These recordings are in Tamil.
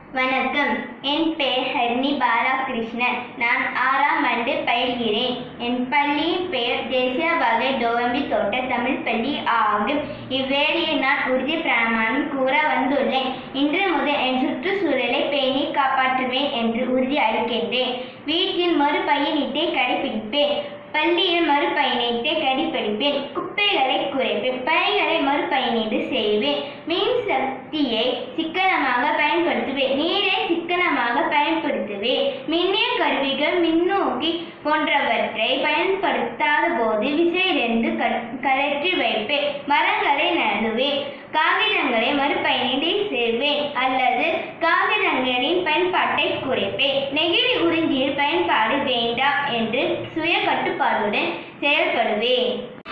வணக்கம். என் பெயர் ஹரிணி பாலகிருஷ்ணன். நான் 6ஆம் ஆண்டு பயில்கிறேன். என் பள்ளியின் பெயர் தேசிய வகை டோவம்பி தோட்ட தமிழ் பள்ளி ஆகும். இவ்வேளையில் நான் உறுதி பிரமாணம் கூற வந்துள்ளேன். இன்று முதல் என் சுற்றுச்சூழலை பேணி காப்பாற்றுவேன் என்று உறுதி அளிக்கின்றேன். வீட்டில் மறுபயணத்தை கடைபிடிப்பேன். பள்ளியில் மறுபயணத்தை கடைபிடிப்பேன். குப்பைகளை குறைப்பேன். பைகளை மறுபயணீடு செய்வேன். மின் சக்தியை சிக்கனமாக பயன்படுத்துவேன். நீரை சிக்கனமாக பயன்படுத்துவேன். மின்னிய கருவிகள், மின்னோக்கி போன்றவற்றை பயன்படுத்தாத போது விசையிலிருந்து கழற்றி வைப்பேன். மரங்களை நடுவேன். காகிதங்களை மறுபயனீடு செய்வேன் அல்லது காகிதங்களின் பயன்பாட்டை குறைப்பேன். நெகிழி உறிஞ்சியில் பயன்பாடு வேண்டாம் என்று சுய கட்டுப்பாடுடன் செயல்படுவேன்.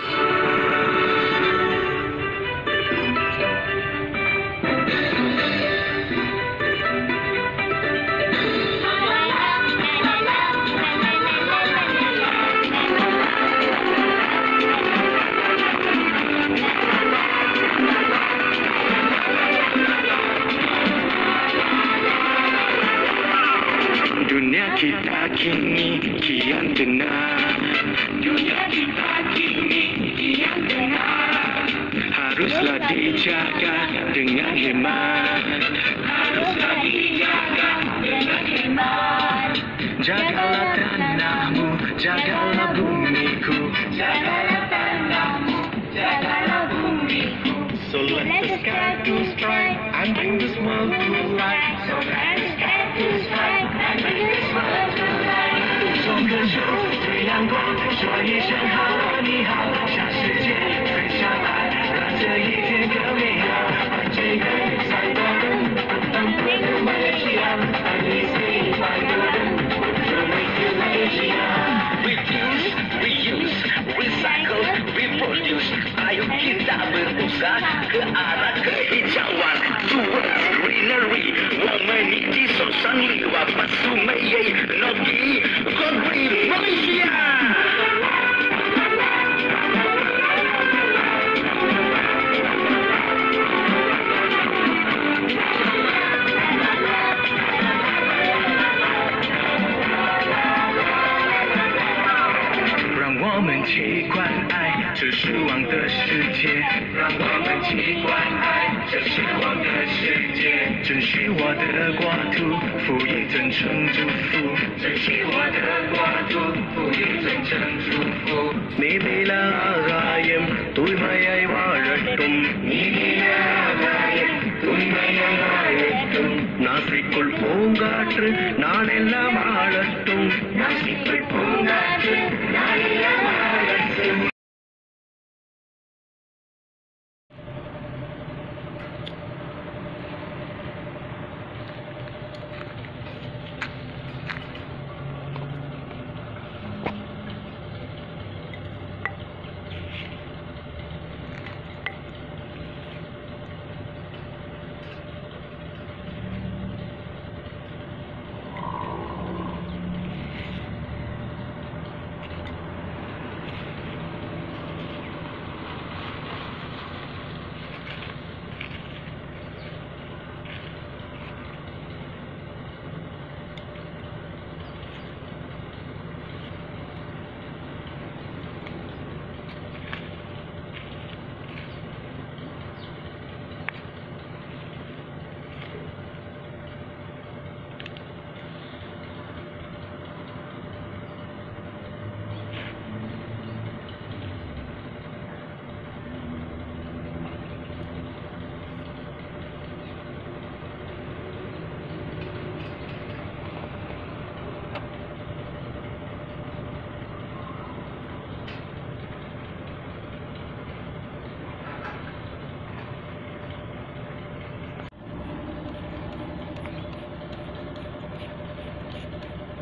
Dunia kita kini kian tenang. Dunia kita kini kian tenang. Haruslah dijaga dengan hemat. Haruslah dijaga dengan hemat. Jagalah tanahmu, jagalah bumiku. Jagalah tanahmu, jagalah bumiku. So let the sky to strike and bring this world to life. So let the sky to strike and bring this world to life. 送个手，对阳光说一声好，你好，向世界飞翔来，让这一天更美好。把这个赛道人，当不能维系啊，让你最快乐人，我就没有维系啊。Reduce, reuse, recycle, reproduce. Ayo kita berusaha ke arah kehijauan. Towards greenery. 我们一起手上力把把树莓叶弄给国里梦想。我们去关爱这失望的世界，让我们去关爱这失望的世界，珍惜我的国土，赋予真诚祝福，珍惜我的国土，赋予真诚祝福。നീതിയിലാകായം തൂയ്മയായി വാഴട്ടും, നീതിയിലാകായം തൂയ്മയായി വാഴട്ടും. നാസിക്കുൾ പൂങ്കാற்று நாளெல்லாம் ஆளட்டும், நாசிக்குள் பூங்காற்று நாளெல்லாம்